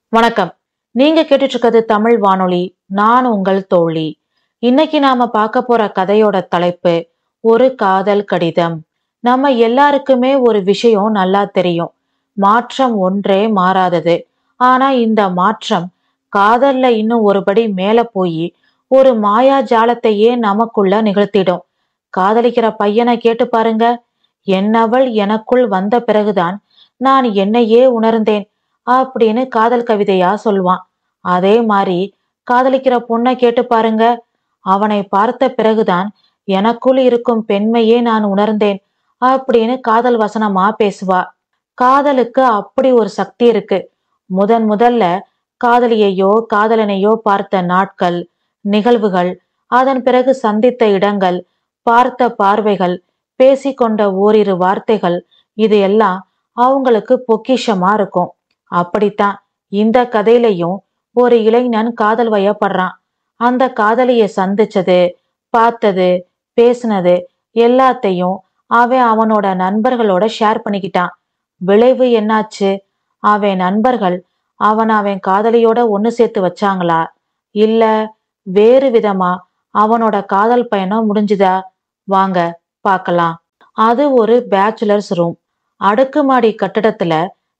வணக்கம். நீங்க கேட்டுட்டு இருக்கிறது தமிழ் வானொலி. நான் உங்கள் தோழி. இன்னைக்கு நாம பார்க்க போற கதையோட தலைப்பு ஒரு காதல் கடிதம். நம்ம எல்லாருக்குமே ஒரு விஷயம் நல்லா தெரியும். மாற்றம் ஒன்றே மாறாதது. ஆனா இந்த மாற்றம் காதல்ல இன்னும் ஒருபடி மேல போய் ஒரு மாயா ஜாலத்தையே நமக்குள்ள நிகழ்த்திடும். காதலிக்கிற பையனை கேட்டு பாருங்க. என்னவள் எனக்குள் வந்த பிறகுதான் நான் என்னையே உணர்ந்தேன் அப்படின்னு காதல் கவிதையா சொல்வான். அதே மாதிரி காதலிக்கிற பொண்ணை கேட்டு பாருங்க. அவனை பார்த்த பிறகுதான் எனக்குள் இருக்கும் பெண்மையே நான் உணர்ந்தேன் அப்படின்னு காதல் வசனமா பேசுவா. காதலுக்கு அப்படி ஒரு சக்தி இருக்கு. முதல்ல காதலியையோ காதலனையோ பார்த்த நாட்கள், நிகழ்வுகள், அதன் பிறகு சந்தித்த இடங்கள், பார்த்த பார்வைகள், பேசிக்கொண்ட ஓரிரு வார்த்தைகள், இது எல்லாம் அவங்களுக்கு பொக்கிஷமா இருக்கும். அப்படித்தான் இந்த கதையிலையும் ஒரு இளைஞன் காதல் வயப்படுறான். அந்த காதலிய சந்திச்சது, பார்த்தது, பேசினது எல்லாத்தையும் அவன் அவனோட நண்பர்களோட ஷேர் பண்ணிக்கிட்டான். விளைவு என்னாச்சு? அவன் நண்பர்கள் அவன் காதலியோட ஒண்ணு சேர்த்து வச்சாங்களா, இல்ல வேறு விதமா அவனோட காதல் பயணம் முடிஞ்சுதா? வாங்க பார்க்கலாம். அது ஒரு பேச்சுலர்ஸ் ரூம். அடுக்குமாடி கட்டடத்துல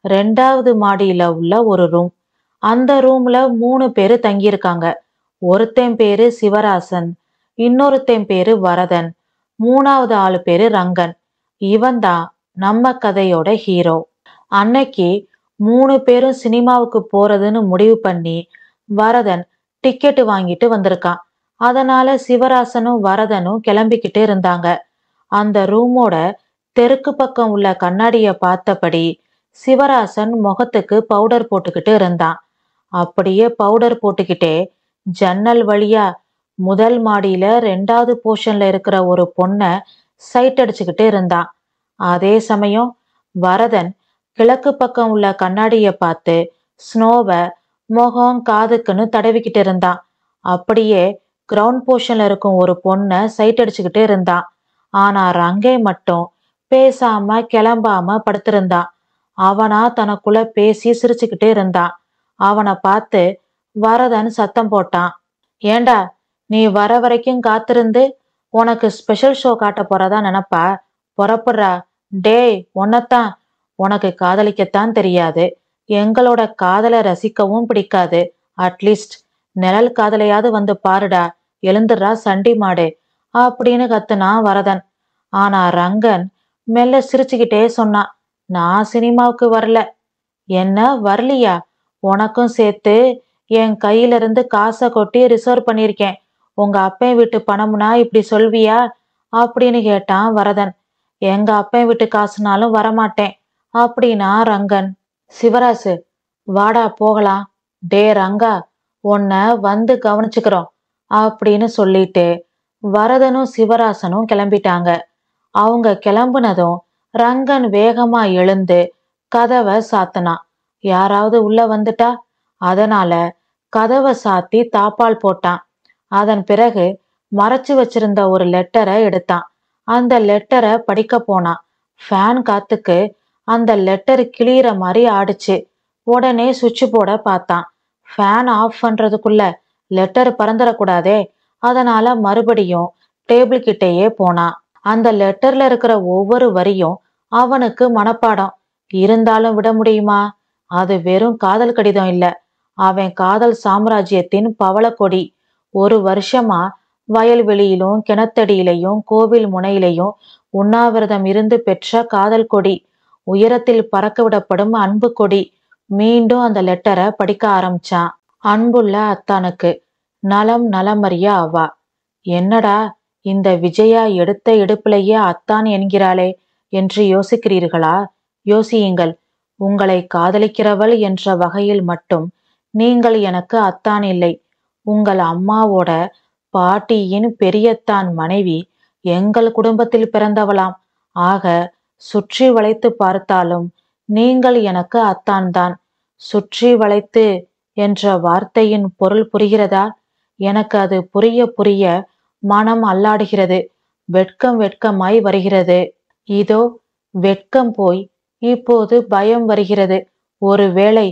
2வது மாடியில உள்ள ஒரு ரூம். அந்த ரூம்ல 3 பேரு தங்கியிருக்காங்க. ஒருத்தன் பேரு சிவராசன், இன்னொருத்தன் பேரு வரதன், 3வது ஆளு பேரு ரங்கன். இவன் தான் நம்ம கதையோட ஹீரோ. அன்னைக்கு 3 பேரும் சினிமாவுக்கு போறதுன்னு முடிவு பண்ணி வரதன் டிக்கெட் வாங்கிட்டு வந்திருக்கான். அதனால சிவராசனும் வரதனும் கிளம்பிக்கிட்டு இருந்தாங்க. அந்த ரூமோட தெற்கு பக்கம் உள்ள கண்ணாடிய பார்த்தபடி சிவராசன் முகத்துக்கு பவுடர் போட்டுக்கிட்டு இருந்தான். அப்படியே பவுடர் போட்டுக்கிட்டே ஜன்னல் வழியா முதல் மாடியில 2வது போர்ஷன்ல இருக்கிற ஒரு பொண்ண சைட் அடிச்சுக்கிட்டு இருந்தான். அதே சமயம் வரதன் கிழக்கு பக்கம் உள்ள கண்ணாடிய பார்த்து ஸ்னோவ முகம் காதுக்குன்னு தடவிக்கிட்டு இருந்தான். அப்படியே கிரவுண்ட் போர்ஷன்ல இருக்கும் ஒரு பொண்ண சைட் அடிச்சுக்கிட்டு இருந்தான். ஆனா ரங்கை மட்டும் பேசாம கிளம்பாம படுத்திருந்தான். அவனா தனக்குள்ள பேசி சிரிச்சுக்கிட்டு இருந்தான். அவனை பார்த்து வரதன் சத்தம் போட்டான். ஏண்டா, நீ வர வரைக்கும் காத்திருந்து உனக்கு ஸ்பெஷல் ஷோ காட்ட போறதா நினைப்பா? புறப்படுறா. டேய், உன்னத்தான். உனக்கு காதலிக்கத்தான் தெரியாது, எங்களோட காதலை ரசிக்கவும் பிடிக்காது. அட்லீஸ்ட் நிழல் காதலையாவது வந்து பாருடா. எழுந்துடுறா சண்டி மாடு அப்படின்னு கத்துனான் வரதன். ஆனா ரங்கன் மெல்ல சிரிச்சுக்கிட்டே சொன்னான், நான் சினிமாவுக்கு வரல. என்ன வரலையா? உனக்கும் சேர்த்து என் கையில இருந்து காசை கொட்டி ரிசர்வ் பண்ணிருக்கேன். உங்க அப்பன் வீட்டு பணம்னா இப்படி சொல்வியா அப்படின்னு கேட்டான் வரதன். எங்க அப்பன் வீட்டு காசுனாலும் வரமாட்டேன் அப்படின்னா ரங்கன். சிவராசு, வாடா போகலாம். டே ரங்கா, உன்னை வந்து கவனிச்சுக்கிறோம் அப்படின்னு சொல்லிட்டு வரதனும் சிவராசனும் கிளம்பிட்டாங்க. அவங்க கிளம்புனதும் ரங்கன் வேகமா எழுந்து கதவை சாத்தினான். யாராவது உள்ள வந்துட்டா, அதனால கதவை சாத்தி தாப்பால் போட்டான். அதன் பிறகு மறைச்சு வச்சிருந்த ஒரு லெட்டரை எடுத்தான். அந்த லெட்டரை படிக்க போனான். ஃபேன் காத்துக்கு அந்த லெட்டர் கிளியிற மாதிரி ஆடுச்சு. உடனே சுவிட்ச் போர்டை பார்த்தான். ஃபேன் ஆஃப் பண்றதுக்குள்ள லெட்டர் பறந்துடக்கூடாதே. அதனால மறுபடியும் டேபிள் கிட்டேயே போனான். அந்த லெட்டர்ல இருக்கிற ஒவ்வொரு வரியும் அவனுக்கு மனப்பாடம். இருந்தாலும் விட முடியுமா? அது வெறும் காதல் கடிதம் இல்ல, அவன் காதல் சாம்ராஜ்யத்தின் பவளக்கொடி. 1 வருஷமா வயல்வெளியிலும் கிணத்தடியிலையும் கோவில் முனையிலையும் உண்ணாவிரதம் இருந்து பெற்ற காதல் கொடி. உயரத்தில் பறக்க விடப்படும் அன்பு கொடி. மீண்டும் அந்த லெட்டரை படிக்க ஆரம்பிச்சான். அன்புள்ள அத்தானுக்கு, நலம் நலமறிய அவா. என்னடா, இந்த விஜயா எடுத்த எடுப்பிலேயே அத்தான் என்கிறாளே என்று யோசிக்கிறீர்களா? யோசியுங்கள். உங்களை காதலிக்கிறவள் என்ற வகையில் மட்டும் நீங்கள் எனக்கு அத்தான் இல்லை. உங்கள் அம்மாவோட பாட்டியின் பெரியத்தான் மனைவி எங்கள் குடும்பத்தில் பிறந்தவளாம். ஆக சுற்றி வளைத்து பார்த்தாலும் நீங்கள் எனக்கு அத்தான் தான். சுற்றி வளைத்து என்ற வார்த்தையின் பொருள் புரிகிறதா? எனக்கு அது புரிய புரிய மனம் அல்லாடுகிறது. வெட்கம் வெட்கமாய் வருகிறது. இதோ வெட்கம் போய் இப்போது பயம் வருகிறது. ஒருவேளை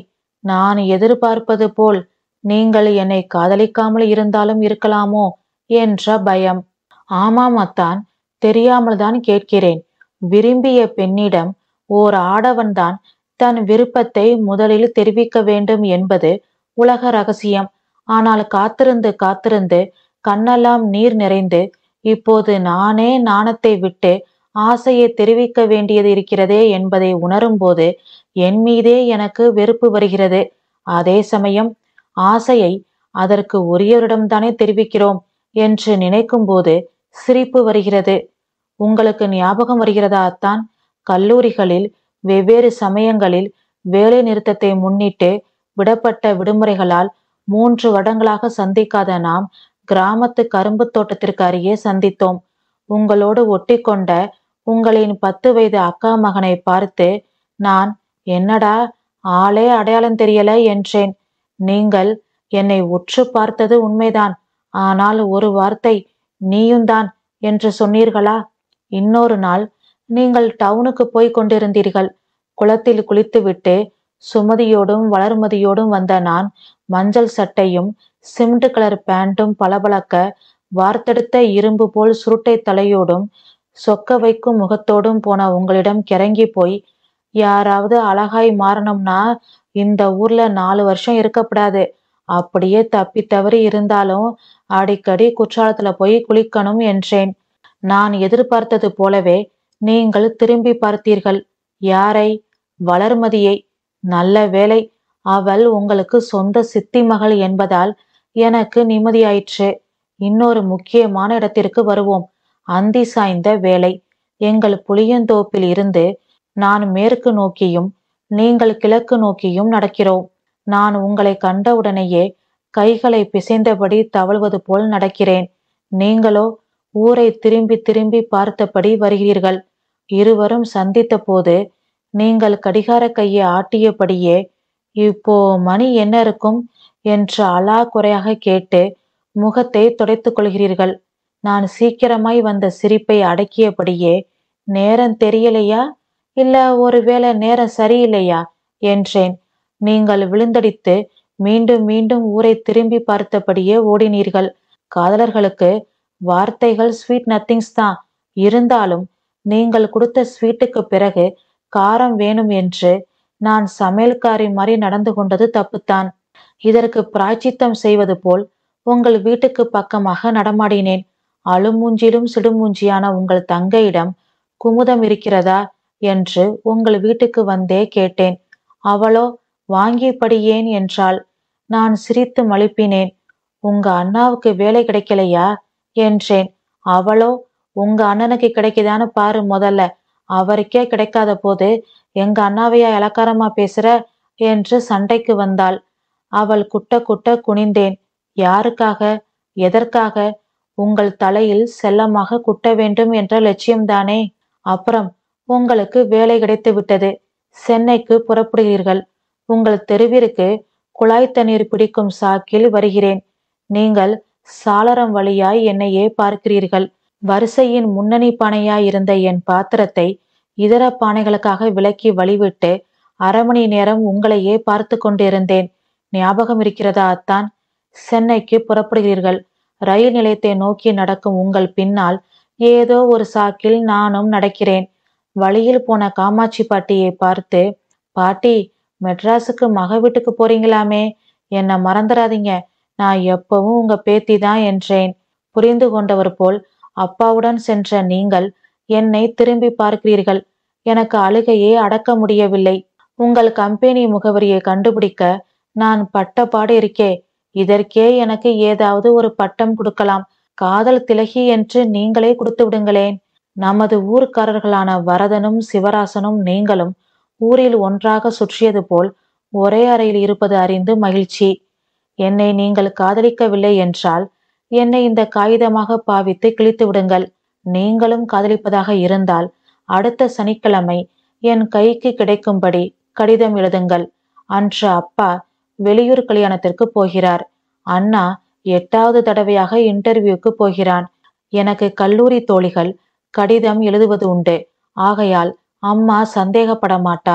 நான் எதிர்பார்ப்பது போல் நீங்கள் என்னை காதலிக்காமல் இருந்தாலும் இருக்கலாமோ என்ற பயம். ஆமாம் அத்தான், தெரியாமல் தான் கேட்கிறேன். விரும்பிய பெண்ணிடம் ஓர் ஆடவன்தான் தன் விருப்பத்தை முதலில் தெரிவிக்க வேண்டும் என்பது உலக ரகசியம். ஆனால் காத்திருந்து காத்திருந்து கண்ணெல்லாம் நீர் நிறைந்து இப்போது நானே நாணத்தை விட்டு ஆசையை தெரிவிக்க வேண்டியது இருக்கிறதே என்பதை உணரும்போது என் மீதே எனக்கு வெறுப்பு வருகிறது. அதே சமயம் ஆசையை அதற்கு உரியவரிடம்தானே தெரிவிக்கிறோம் என்று நினைக்கும் போது சிரிப்பு வருகிறது. உங்களுக்கு ஞாபகம் வருகிறதா அத்தான், கல்லூரிகளில் வெவ்வேறு சமயங்களில் வேலை நிறுத்தத்தை முன்னிட்டு விடப்பட்ட விடுமுறைகளால் 3 வருடங்களாக சந்திக்காத நாம் கிராமத்து கரும்பு தோட்டத்திற்கு அருகே சந்தித்தோம். உங்களோடு ஒட்டி கொண்ட உங்களின் 10 வயது அக்கா மகனை பார்த்து நான், என்னடா ஆளே அடையாளம் தெரியல என்றேன். நீங்கள் என்னை உற்று பார்த்தது உண்மைதான், ஆனால் ஒரு வார்த்தை நீயும்தான் என்று சொன்னீர்களா? இன்னொரு நாள் நீங்கள் டவுனுக்கு போய் கொண்டிருந்தீர்கள். குளத்தில் குளித்துவிட்டு சுமதியோடும் வளர்மதியோடும் வந்த நான் மஞ்சள் சட்டையும் சிமெண்ட் கலர் பேண்ட்டும் பளபளக்க வார்த்தெடுத்த இரும்பு போல் சுருட்டை தலையோடும் சொக்க வைக்கும் முகத்தோடும் போன உங்களிடம் கிறங்கி போய், யாராவது அழகாய் மாறணும்னா இந்த ஊர்ல 4 வருஷம் இருக்கப்படாது, அப்படியே தப்பி தவறி இருந்தாலும் அடிக்கடி குற்றாலத்துல போய் குளிக்கணும் என்றேன். நான் எதிர்பார்த்தது போலவே நீங்கள் திரும்பி பார்த்தீர்கள். யாரை? வளர்மதியை. நல்ல வேளை, அவள் உங்களுக்கு சொந்த சித்தி மகள் என்பதால் எனக்கு நிம்மதியாயிற்று. இன்னொரு முக்கியமான இடத்திற்கு வருவோம். அந்தி சாய்ந்த வேளை. எங்கள் புளியந்தோப்பில் இருந்து நான் மேற்கு நோக்கியும் நீங்கள் கிழக்கு நோக்கியும் நடக்கிறோம். நான் உங்களை கண்டவுடனேயே கைகளை பிசைந்தபடி தவழ்வது போல் நடக்கிறேன். நீங்களோ ஊரை திரும்பி திரும்பி பார்த்தபடி வருகிறீர்கள். இருவரும் சந்தித்த போது நீங்கள் கடிகார கையை ஆட்டியபடியே, இப்போ மணி என்ன இருக்கும் என்று அலா குறையாக கேட்டு முகத்தை துடைத்துக் கொள்கிறீர்கள். நான் சீக்கிரமாய் வந்த சிரிப்பை அடக்கியபடியே, நேரம் தெரியலையா, இல்ல ஒருவேளை நேரம் சரியில்லையா என்றேன். நீங்கள் விழுந்தடித்து மீண்டும் மீண்டும் ஊரை திரும்பி பார்த்தபடியே ஓடினீர்கள். காதலர்களுக்கு வார்த்தைகள் ஸ்வீட் நத்திங்ஸ் தான். இருந்தாலும் நீங்கள் கொடுத்த ஸ்வீட்டுக்கு பிறகு காரம் வேணும் என்று நான் சமையல்காரி மாதிரி நடந்து கொண்டது தப்புத்தான். இதற்கு பிராய்ச்சித்தம் செய்வது போல் உங்கள் வீட்டுக்கு பக்கமாக நடமாடினேன். அழுமூஞ்சிலும் சிடுமூஞ்சியான உங்கள் தங்கையிடம் குமுதம் இருக்கிறதா என்று உங்கள் வீட்டுக்கு வந்தே கேட்டேன். அவளோ வாங்கியபடியேன் என்றாள். நான் சிரித்து மழுப்பினேன். உங்க அண்ணாவுக்கு வேலை கிடைக்கலையா என்றேன். அவளோ, உங்க அண்ணனுக்கு கிடைக்குதான்னு பாரு முதல்ல, அவருக்கே கிடைக்காத போது எங்க அண்ணாவையா இலக்காரமா பேசுற என்று சண்டைக்கு வந்தாள். அவள் குட்ட குட்ட குனிந்தேன். யாருக்காக, எதற்காக? உங்கள் தலையில் செல்லமாக குட்ட வேண்டும் என்ற லட்சியம்தானே. அப்புறம் உங்களுக்கு வேலை கிடைத்து விட்டது. சென்னைக்கு புறப்படுகிறீர்கள். உங்கள் தெருவிற்கு குழாய் தண்ணீர் பிடிக்கும் சாக்கில் வருகிறேன். நீங்கள் சாளரம் வழியாய் என்னையே பார்க்கிறீர்கள். வரிசையின் முன்னணி பானையாய் இருந்த என் பாத்திரத்தை இதர பானைகளுக்காக விலக்கி வழிவிட்டு 1/2 மணி நேரம் உங்களையே பார்த்து கொண்டிருந்தேன். ஞாபகம் இருக்கிறதா அத்தான்? சென்னைக்கு புறப்படுகிறீர்கள். ரயில் நிலையத்தை நோக்கி நடக்கும் உங்கள் பின்னால் ஏதோ ஒரு சாக்கில் நானும் நடக்கிறேன். வழியில் போன காமாட்சி பாட்டியை பார்த்து, பாட்டி, மெட்ராஸுக்கு மக வீட்டுக்கு போறீங்களாமே, என்ன மறந்துடாதீங்க, நான் எப்பவும் உங்க பேத்தி தான் என்றேன். புரிந்து கொண்டவர் போல், அப்பாவுடன் சென்ற நீங்கள் என்னை திரும்பி பார்க்கிறீர்கள். எனக்கு அழுகையே அடக்க முடியவில்லை. உங்கள் கம்பெனி முகவரியை கண்டுபிடிக்க நான் பட்ட பாடு இருக்கே. இதற்கே எனக்கு ஏதாவது ஒரு பட்டம் கொடுக்கலாம். காதல் திலகி என்று நீங்களே கொடுத்து விடுங்களேன். நமது ஊர்க்காரர்களான வரதனும் சிவராசனும் நீங்களும் ஊரில் ஒன்றாக சுற்றியது போல் ஒரே அறையில் இருப்பது அறிந்து மகிழ்ச்சி. என்னை நீங்கள் காதலிக்கவில்லை என்றால் என்னை இந்த காகிதமாக பாவித்து கிழித்து விடுங்கள். நீங்களும் காதலிப்பதாக இருந்தால் அடுத்த சனிக்கிழமை என் கைக்கு கிடைக்கும்படி கடிதம் எழுதுங்கள். அன்று அப்பா வெளியூர் கல்யாணத்திற்கு போகிறார். அண்ணா 8வது தடவையாக இன்டர்வியூக்கு போகிறான். எனக்கு கல்லூரி தோழிகள் கடிதம் எழுதுவது உண்டு. ஆகையால் அம்மா சந்தேகப்பட மாட்டாள்.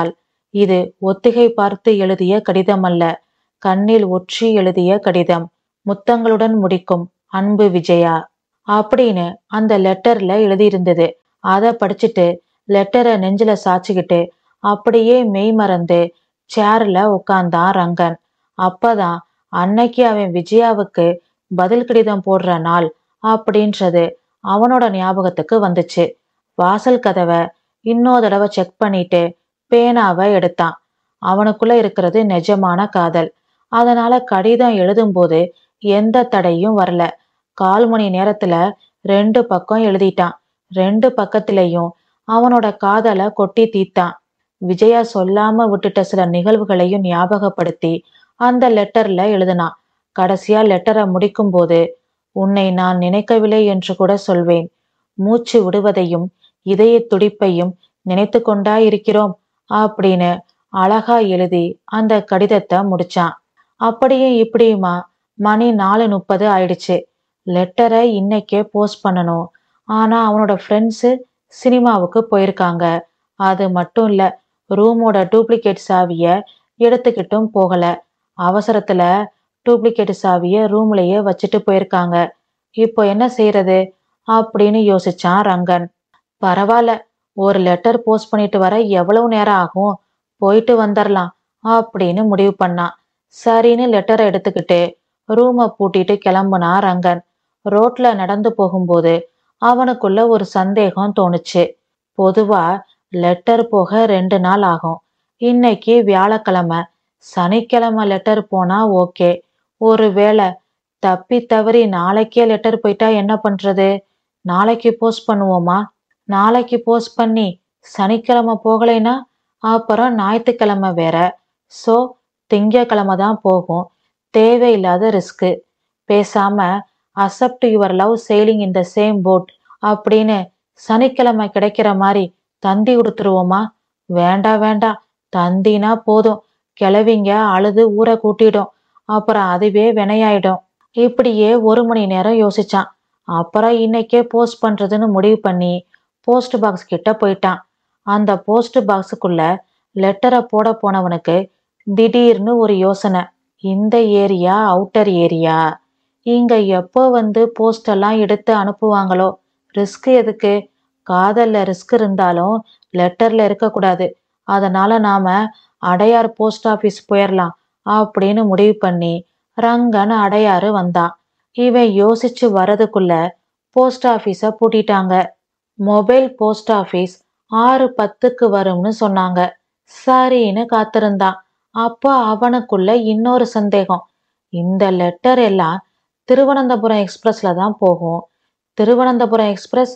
இது ஒத்திகை பார்த்து எழுதிய கடிதம் அல்ல, கண்ணில் ஒற்றி எழுதிய கடிதம். முத்தங்களுடன் முடிக்கும் அன்பு விஜயா அப்படின்னு அந்த லெட்டர்ல எழுதியிருந்தது. அத படிச்சுட்டு லெட்டரை நெஞ்சில சாச்சிக்கிட்டு அப்படியே மெய் மறந்து சேர்ல உட்கார்ந்தான் ரங்கன். அப்பதான் அன்னைக்கு அவன் விஜயாவுக்கு பதில் கடிதம் போடுற நாள் அப்படின்றது அவனோட ஞாபகத்துக்கு வந்துச்சு. வாசல் கதவை இன்னொரு தடவை செக் பண்ணிட்டு பேனாவை எடுத்தான். அவனுக்குள்ள இருக்கிறது நிஜமான காதல். அதனால கடிதம் எழுதும்போது எந்த தடையும் வரல. 1/4 மணி நேரத்துல 2 பக்கம் எழுதிட்டான். 2 பக்கத்திலையும் அவனோட காதலை கொட்டி தீத்தான். விஜயா சொல்லாம விட்டுட்ட சில நிகழ்வுகளையும் ஞாபகப்படுத்தி அந்த லெட்டர்ல எழுதினான். கடைசியா லெட்டரை முடிக்கும் போது, உன்னை நான் நினைக்கவில்லை என்று கூட சொல்வேன். மூச்சு விடுவதையும் இதய துடிப்பையும் நினைத்து கொண்டா இருக்கிறோம் அப்படின்னு அழகா எழுதி அந்த கடிதத்தை முடிச்சான். அப்படியும் இப்படியுமா மணி 4:30 ஆயிடுச்சு. லெட்டரை இன்னைக்கே போஸ்ட் பண்ணணும். ஆனா அவனோட ஃப்ரெண்ட்ஸு சினிமாவுக்கு போயிருக்காங்க. அது மட்டும் இல்ல, ரூமோட டூப்ளிகேட் சாவிய எடுத்துக்கிட்டும் போகல. அவசரத்துல டூப்ளிகேட் சாவிய ரூம்லயே வச்சுட்டு போயிருக்காங்க. இப்போ என்ன செய்யறது அப்படின்னு யோசிச்சான் ரங்கன். பரவாயில்ல, ஒரு லெட்டர் போஸ்ட் பண்ணிட்டு வர எவ்வளவு நேரம் ஆகும், போயிட்டு வந்துடலாம் அப்படின்னு முடிவு பண்ணான். சரின்னு லெட்டரை எடுத்துக்கிட்டு ரூமை பூட்டிட்டு கிளம்புனா ரங்கன். ரோட்ல நடந்து போகும்போது அவனுக்குள்ள ஒரு சந்தேகம் தோணுச்சு. பொதுவா லெட்டர் போக 2 நாள் ஆகும். இன்னைக்கு வியாழக்கிழமை, சனிக்கிழமை லெட்டர் போனா ஓகே. ஒருவேளை தப்பி தவறி நாளைக்கே லெட்டர் போயிட்டா என்ன பண்றது? நாளைக்கு போஸ்ட் பண்ணுவோமா? நாளைக்கு போஸ்ட் பண்ணி சனிக்கிழமை போகலைன்னா அப்புறம் ஞாயிற்றுக்கிழமை வேற. சோ திங்கக்கிழமை தான் போகும். தேவையில்லாத ரிஸ்க்கு. பேசாம accept your love sailing in the same boat அப்படின்னு சனிக்கிழமை கிடைக்கிற மாதிரி தந்தி கொடுத்துருவோமா? வேண்டாம் வேண்டாம், தந்தினா போதும், கிளவிங்க அழுது ஊரை கூட்டிடும். அப்புறம் அதுவே வினையாயிடும். இப்படியே 1 மணி நேரம் யோசிச்சான். அப்புறம் இன்னைக்கே போஸ்ட் பண்றதுன்னு முடிவு பண்ணி போஸ்ட் பாக்ஸ் கிட்ட போயிட்டான். அந்த போஸ்ட் பாக்ஸுக்குள்ள லெட்டரை போட போனவனுக்கு திடீர்னு ஒரு யோசனை. இந்த ஏரியா அவுட்டர் ஏரியா, இங்க எப்போ வந்து போஸ்ட் எல்லாம் எடுத்து அனுப்புவாங்களோ? ரிஸ்க் எதுக்கு? காதல்ல ரிஸ்க் இருந்தாலும் லெட்டர்ல இருக்கக்கூடாது. அதனால நாம அடையார் போஸ்ட் ஆபீஸ் போயிடலாம் அப்படின்னு முடிவு பண்ணி ரங்கன் அடையாறு வந்தான். இவன் யோசிச்சு வரதுக்குள்ள போஸ்ட் ஆபீஸ பூட்டிட்டாங்க. மொபைல் போஸ்ட் ஆபீஸ் 6:10க்கு வரும்னு சொன்னாங்க. சரின்னு காத்திருந்தான். அப்போ அவனுக்குள்ள இன்னொரு சந்தேகம். இந்த லெட்டர் எல்லாம் திருவனந்தபுரம் எக்ஸ்பிரஸ்ல தான் போகும். திருவனந்தபுரம் எக்ஸ்பிரஸ்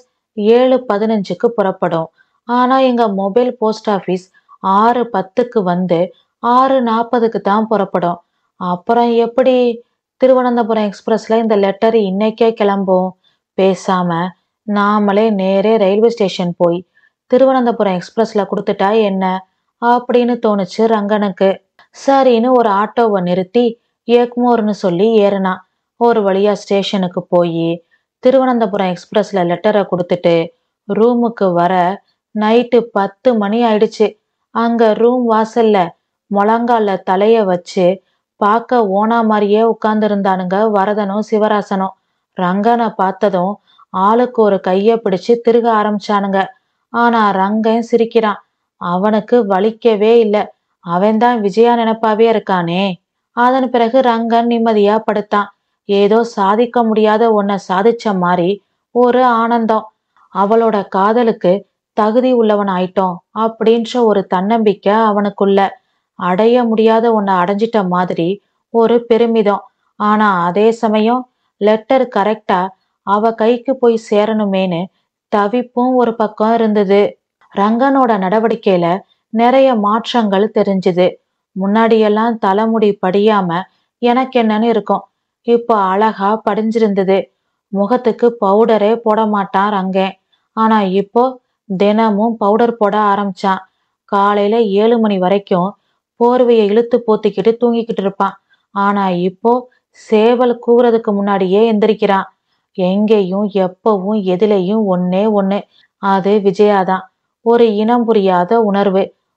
7:15க்கு புறப்படும். ஆனா எங்க மொபைல் போஸ்ட் ஆபீஸ் 6:10க்கு வந்து 6:40க்கு தான் புறப்படும். அப்புறம் எப்படி திருவனந்தபுரம் எக்ஸ்பிரஸ்ல இந்த லெட்டர் இன்னைக்கே கிளம்பும்? பேசாம நாமளே நேரே ரயில்வே ஸ்டேஷன் போய் திருவனந்தபுரம் எக்ஸ்பிரஸ்ல கொடுத்துட்டா என்ன அப்படின்னு தோணுச்சு ரங்கனுக்கு. சரின்னு ஒரு ஆட்டோவை நிறுத்தி எக்மோர்னு சொல்லி ஏறினான். ஒரு வழியா ஸ்டேஷனுக்கு போய் திருவனந்தபுரம் எக்ஸ்பிரஸ்ல லெட்டரை கொடுத்துட்டு ரூமுக்கு வர நைட்டு 10 மணி ஆயிடுச்சு. அங்க ரூம் வாசல்ல முழங்கால தலைய வச்சு பார்க்க ஓனா மாதிரியே உட்கார்ந்துருந்தானுங்க வரதனும் சிவராசனும். ரங்கனை பார்த்ததும் ஆளுக்கு ஒரு கைய பிடிச்சு திருக ஆரம்பிச்சானுங்க. ஆனா ரங்கன் சிரிக்கிறான். அவனுக்கு வலிக்கவே இல்லை. அவன்தான் விஜயா நினைப்பாவே இருக்கானே. அதன் பிறகு ரங்கன் நிம்மதியா படுத்தான். ஏதோ சாதிக்க முடியாத ஒன்ன சாதிச்ச மாதிரி ஒரு ஆனந்தம். அவளோட காதலுக்கு தகுதி உள்ளவன் ஆயிட்டோம் அப்படின்ற ஒரு தன்னம்பிக்கை அவனுக்குள்ள. அடைய முடியாத ஒன்ன அடைஞ்சிட்ட மாதிரி ஒரு பெருமிதம். ஆனா அதே சமயம் லெட்டர் கரெக்டா அவ கைக்கு போய் சேரணுமேனு தவிப்பும் ஒரு பக்கம் இருந்தது. ரங்கனோட நடவடிக்கையில நிறைய மாற்றங்கள் தெரிஞ்சுது. முன்னாடியெல்லாம் தலைமுடி படியாம எனக்கு என்னன்னு இருக்கும். இப்போ அழகா படிஞ்சிருந்தது. முகத்துக்கு பவுடரே போட மாட்டான் ரங்கன். ஆனா இப்போ தினமும் பவுடர் போட ஆரம்பிச்சான். காலையில 7 மணி வரைக்கும் போர்வையை இழுத்து போத்திக்கிட்டு தூங்கிக்கிட்டு இருப்பான். ஆனா இப்போ சேவல் கூவுறதுக்கு முன்னாடியே எந்திரிக்கிறான். எங்கேயும் எப்பவும் எதிலையும் ஒன்னே ஒண்ணு, அது விஜயாதான். ஒரு இனம் புரியாத உணர்வு,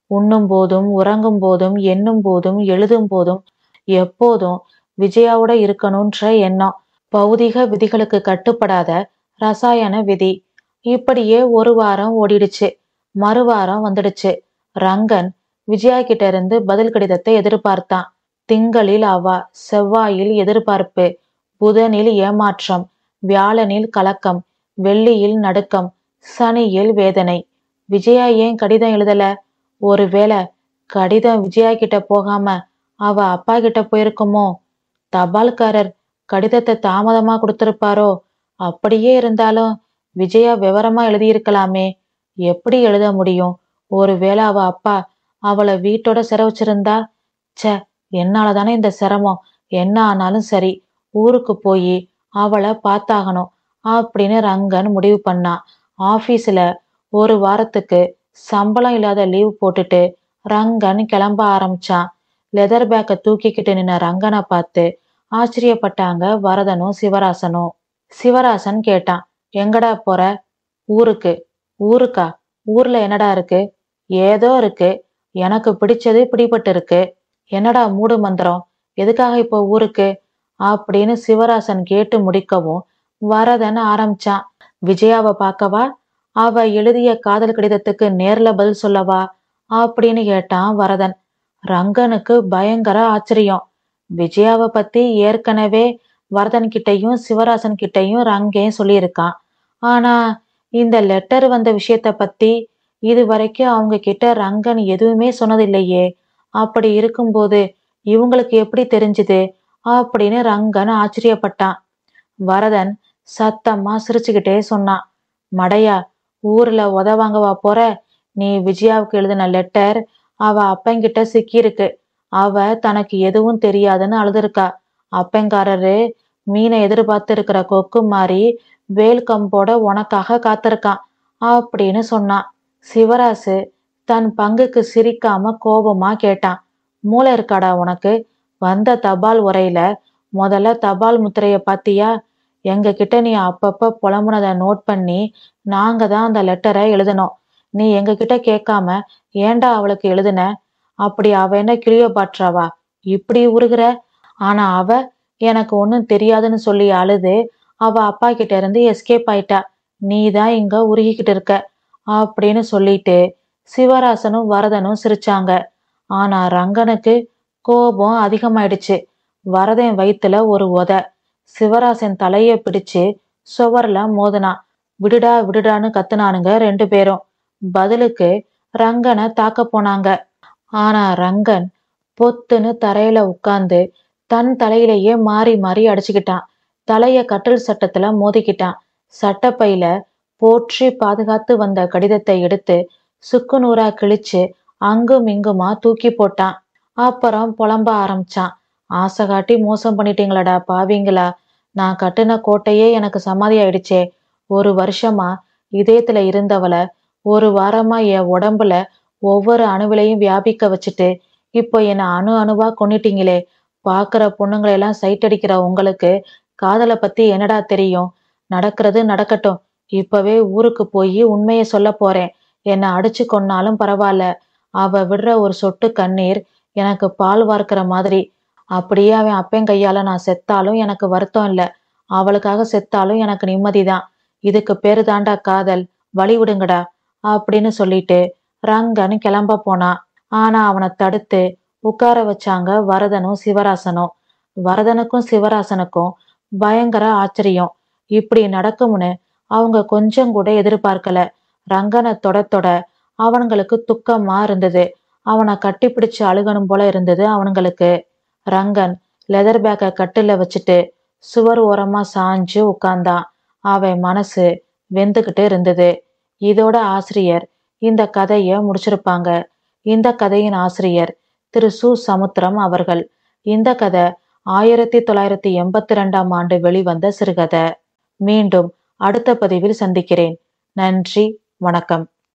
உண்ணும் போதும் உறங்கும் போதும் எண்ணும் போதும் எழுதும் போதும் எப்போதும் விஜயாவோட இருக்கணும்ன்ற எண்ணம். பௌதிக விதிகளுக்கு கட்டுப்படாத ரசாயன விதி. இப்படியே ஒரு வாரம் ஓடிடுச்சு. மறுவாரம் வந்துடுச்சு. ரங்கன் விஜயா கிட்ட இருந்து பதில் கடிதத்தை எதிர்பார்த்தான். திங்களில் அவா, செவ்வாயில் எதிர்பார்ப்பு, புதனில் ஏமாற்றம், வியாழனில் கலக்கம், வெள்ளியில் நடுக்கம், சனியில் வேதனை. விஜயா ஏன் கடிதம் எழுதல? ஒருவேளை கடிதம் விஜயா கிட்ட போகாம அவ அப்பா கிட்ட போயிருக்குமோ? தபால்காரர் கடிதத்தை தாமதமா கொடுத்திருப்பாரோ? அப்படியே இருந்தாலும் விஜயா விவரமா எழுதியிருக்கலாமே. எப்படி எழுத முடியும்? ஒருவேளை அவ அப்பா அவளை வீட்டோட சிறை வச்சிருந்தா? ச்சே, என்னாலதானே இந்த சிரமம். என்ன ஆனாலும் சரி, ஊருக்கு போய் அவளை பார்த்தாகணும் அப்படின்னு ரங்கன் முடிவு பண்ணான். ஆபீஸ்ல ஒரு வாரத்துக்கு சம்பளம் இல்லாத லீவ் போட்டுட்டு ரங்கன் கிளம்ப ஆரம்பிச்சான். லெதர் பேக்கை தூக்கிக்கிட்டு நின்ன ரங்கனை பார்த்து ஆச்சரியப்பட்டாங்க வரதனும் சிவராசனும். சிவராசன் கேட்டான், எங்கடா போற? ஊருக்கு. ஊருக்கா? ஊர்ல என்னடா இருக்கு? ஏதோ இருக்கு. எனக்கு பிடிச்சது பிடிபட்டு இருக்கு. என்னடா மூடு மந்திரம்? எதுக்காக இப்போ ஊருக்கு அப்படின்னு சிவராசன் கேட்டு முடிக்கவும் வரதன் ஆரம்பிச்சான். விஜயாவை பார்க்கவா? அவ எழுதிய காதல் கடிதத்துக்கு நேர்ல பதில் சொல்லவா அப்படின்னு கேட்டான் வரதன். ரங்கனுக்கு பயங்கர ஆச்சரியம். விஜயாவை பத்தி ஏற்கனவே வரதன் கிட்டையும் சிவராசன் கிட்டையும் ரங்கேன் சொல்லியிருக்கான். ஆனா இந்த லெட்டர் வந்த விஷயத்த பத்தி இது வரைக்கும் அவங்க கிட்ட ரங்கன் எதுவுமே சொன்னதில்லையே. அப்படி இருக்கும்போது இவங்களுக்கு எப்படி தெரிஞ்சுது அப்படின்னு ரங்கன் ஆச்சரியப்பட்டான். வரதன் சத்தமா சிரிச்சுக்கிட்டே சொன்னான், மடையா, ஊர்ல உத வாங்கவா போற? நீ விஜயாவுக்கு எழுதின லெட்டர் அவ அப்பங்கிட்ட சிக்கியிருக்கு. அவ தனக்கு எதுவும் தெரியாதுன்னு அழுதுருக்கா. அப்பங்காரரு மீனை எதிர்பார்த்து இருக்கிற கொக்கு மாதிரி வேல் கம்போட உனக்காக காத்திருக்கான் அப்படின்னு சொன்னான். சிவராசு தன் பங்குக்கு சிரிக்காம கோபமா கேட்டான், மூளை இருக்காடா உனக்கு? வந்த தபால் உரையில முதல்ல தபால் முத்திரைய பாத்தியா? எங்க கிட்ட நீ அப்பப்ப புலம்புனதை நோட் பண்ணி நாங்க தான் அந்த லெட்டரை எழுதணும். நீ எங்க கிட்ட கேட்காம ஏன்டா அவளுக்கு எழுதுன? அப்படி அவ என்ன கிளியோபாட்ராவா இப்படி உருகுற? ஆனா அவ எனக்கு ஒன்னும் தெரியாதுன்னு சொல்லி அழுது அவ அப்பா கிட்ட இருந்து எஸ்கேப் ஆயிட்டா. நீ தான் இங்க உருகிக்கிட்டு இருக்க அப்படின்னு சொல்லிட்டு சிவராசனும் வரதனும் சிரிச்சாங்க. ஆனா ரங்கனுக்கு கோபம் அதிகமாயிடுச்சு. வரதன் வயித்துல ஒரு உத. சிவராசன் தலைய பிடிச்சு சுவர்ல மோதினான். விடுடா விடுடான்னு கத்துனானுங்க ரெண்டு பேரும். பதிலுக்கு ரங்கனை தாக்க போனாங்க. ஆனா ரங்கன் பொத்துன்னு தரையில உட்கார்ந்து தன் தலையிலேயே மாறி மாறி அடிச்சுக்கிட்டான். தலைய கட்டில் சட்டத்துல மோதிக்கிட்டான். சட்டப்பையில போற்றி பாதுகாத்து வந்த கடிதத்தை எடுத்து சுக்கு நூறா கிழிச்சு அங்கும் இங்குமா தூக்கி போட்டான். அப்புறம் புலம்ப ஆரம்பிச்சான், ஆசை காட்டி மோசம் பண்ணிட்டீங்களடா பாவீங்களா. நான் கட்டுன கோட்டையே எனக்கு சமாதி ஆயிடுச்சே. ஒரு வருஷமா இதயத்துல இருந்தவளை ஒரு வாரமா என் உடம்புல ஒவ்வொரு அணுவிலையும் வியாபிக்க வச்சுட்டு இப்போ என்னை அணு அணுவா கொன்னுட்டீங்களே. பாக்குற பொண்ணுங்களெல்லாம் சைட் அடிக்கிற உங்களுக்கு காதலை பத்தி என்னடா தெரியும்? நடக்கிறது நடக்கட்டும். இப்பவே ஊருக்கு போய் உண்மைய சொல்ல போறேன். என்னை அடிச்சு கொன்னாலும் பரவாயில்ல. அவ விடுற ஒரு சொட்டு கண்ணீர் எனக்கு பால் வார்க்கிற மாதிரி. அப்படியே அவன் அப்பன் கையால நான் செத்தாலும் எனக்கு வருத்தம் இல்ல. அவளுக்காக செத்தாலும் எனக்கு நிம்மதிதான். இதுக்கு பேரு தாண்டா காதல். வழி விடுங்கடா அப்படின்னு சொல்லிட்டு ரங்கன் கிளம்ப போனான். ஆனா அவனை தடுத்து உட்கார வச்சாங்க வரதனும் சிவராசனும். வரதனுக்கும் சிவராசனுக்கும் பயங்கர ஆச்சரியம். இப்படி நடக்கும்னு அவங்க கொஞ்சம் கூட எதிர்பார்க்கல. ரங்கனை தொட தொட அவனுங்களுக்கு துக்கமா இருந்தது. அவனை கட்டிப்பிடிச்சு அழுகணும் போல இருந்தது அவனுங்களுக்கு. ரங்கன் லெதர் பேக்கை கட்டில வச்சுட்டு சுவர் ஓரமா சாஞ்சு உட்கார்ந்தான். அவன் மனசு வெந்துகிட்டு இருந்தது. இதோட ஆசிரியர் இந்த கதைய முடிச்சிருப்பாங்க. இந்த கதையின் ஆசிரியர் திரு சு. சமுத்திரம் அவர்கள். இந்த கதை 1982 வெளிவந்த சிறுகதை. மீண்டும் அடுத்த பதிவில் சந்திக்கிறேன். நன்றி, வணக்கம்.